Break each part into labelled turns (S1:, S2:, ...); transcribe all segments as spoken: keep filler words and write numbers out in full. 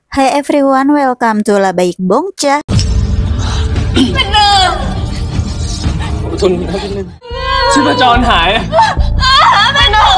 S1: Hi everyone, welcome to La Baik Bongcha.
S2: เป็นหนึ่ง
S3: อดทนครับพี่เล่นชีพจรหาย
S2: เป็นหนึ่ง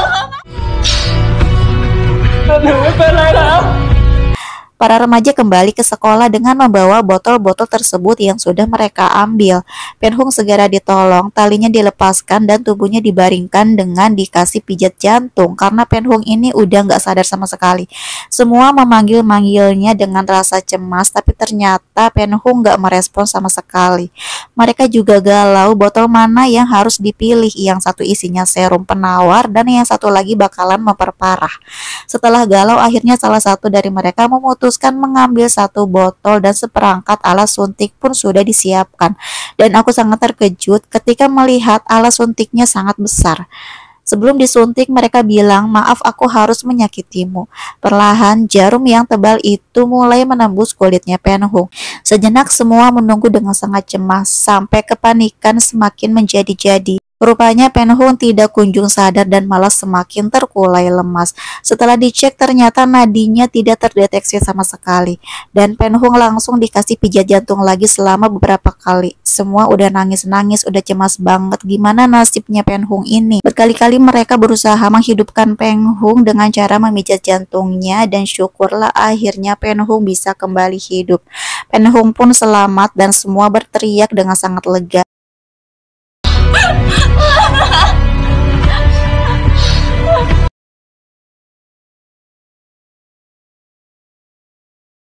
S3: แต่หนูไม่เป็นไรแล้ว
S1: Para remaja kembali ke sekolah dengan membawa botol-botol tersebut yang sudah mereka ambil. Penhung segera ditolong, talinya dilepaskan dan tubuhnya dibaringkan dengan dikasih pijat jantung karena Penhung ini udah nggak sadar sama sekali. Semua memanggil-manggilnya dengan rasa cemas, tapi ternyata Penhung nggak merespon sama sekali. Mereka juga galau botol mana yang harus dipilih, yang satu isinya serum penawar dan yang satu lagi bakalan memperparah. Setelah galau, akhirnya salah satu dari mereka memutuskan mengambil satu botol dan seperangkat alat suntik pun sudah disiapkan. Dan aku sangat terkejut ketika melihat alat suntiknya sangat besar. Sebelum disuntik, mereka bilang, "Maaf, aku harus menyakitimu." Perlahan, jarum yang tebal itu mulai menembus kulitnya Penhung. Sejenak semua menunggu dengan sangat cemas, sampai kepanikan semakin menjadi-jadi. Rupanya Penhung tidak kunjung sadar dan malah semakin terkulai lemas. Setelah dicek, ternyata nadinya tidak terdeteksi sama sekali. Dan Penhung langsung dikasih pijat jantung lagi selama beberapa kali. Semua udah nangis-nangis, udah cemas banget gimana nasibnya Penhung ini. Berkali-kali mereka berusaha menghidupkan Penhung dengan cara memijat jantungnya, dan syukurlah akhirnya Penhung bisa kembali hidup. Penhung pun selamat dan semua berteriak dengan sangat lega.